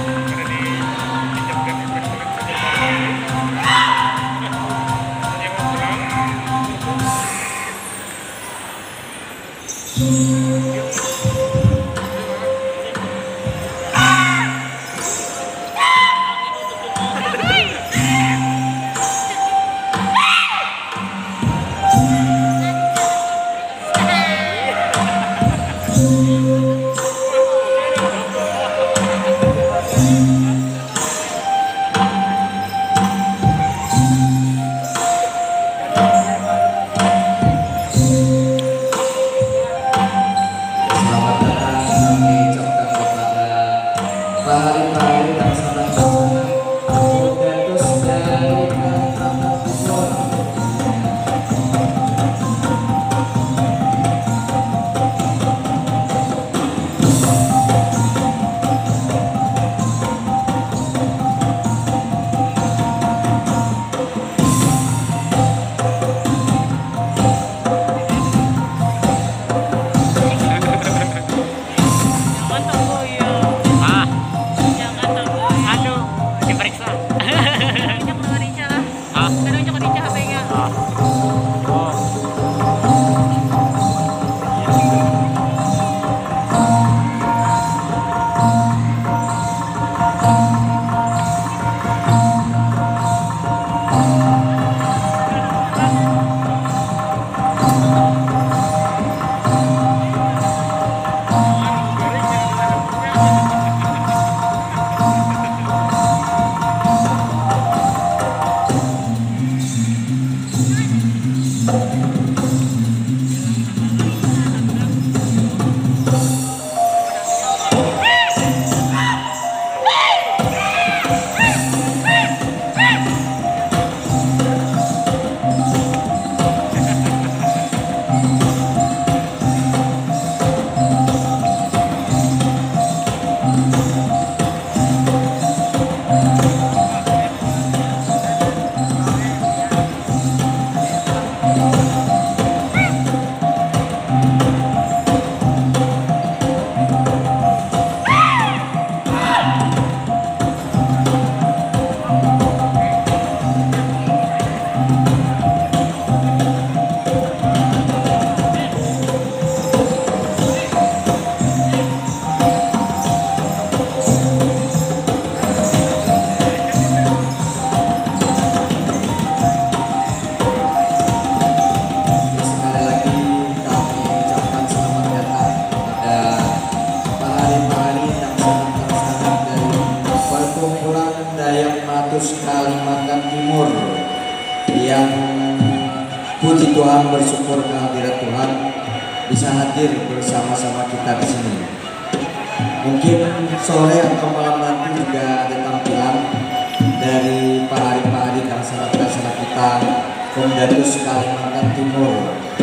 Ada dipinjamkan inspektorat saja hanya mau pulang. Selamat datang kami ucapkan kepada pahari-pahari yang sangat-sangat Kodatus dari Kantata Pusor. Ah, anu, diperiksa. Ah, oh. Kalimantan Timur yang puji Tuhan bersyukur kehadirat Tuhan bisa hadir bersama-sama kita di sini. Mungkin sore atau malam nanti juga ada tampilan dari pahari-pahari kansana kita Kodatus Kalimantan Timur.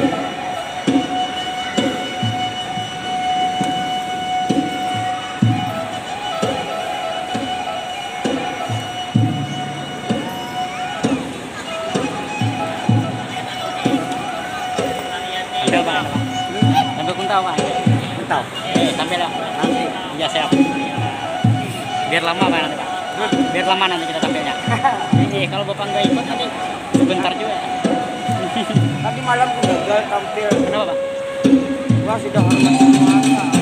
Ada Pak. Sampai kuntau Pak. Kuntau. Sampai lah. Nanti. Ya siap. Biar lama Pak nanti Pak. Biar lama nanti kita sampainya. Ini kalau Bapak nggak ikut nanti sebentar juga. Tadi malam aku gagal tampil. Kenapa Pak? Wah sudah hormat semua.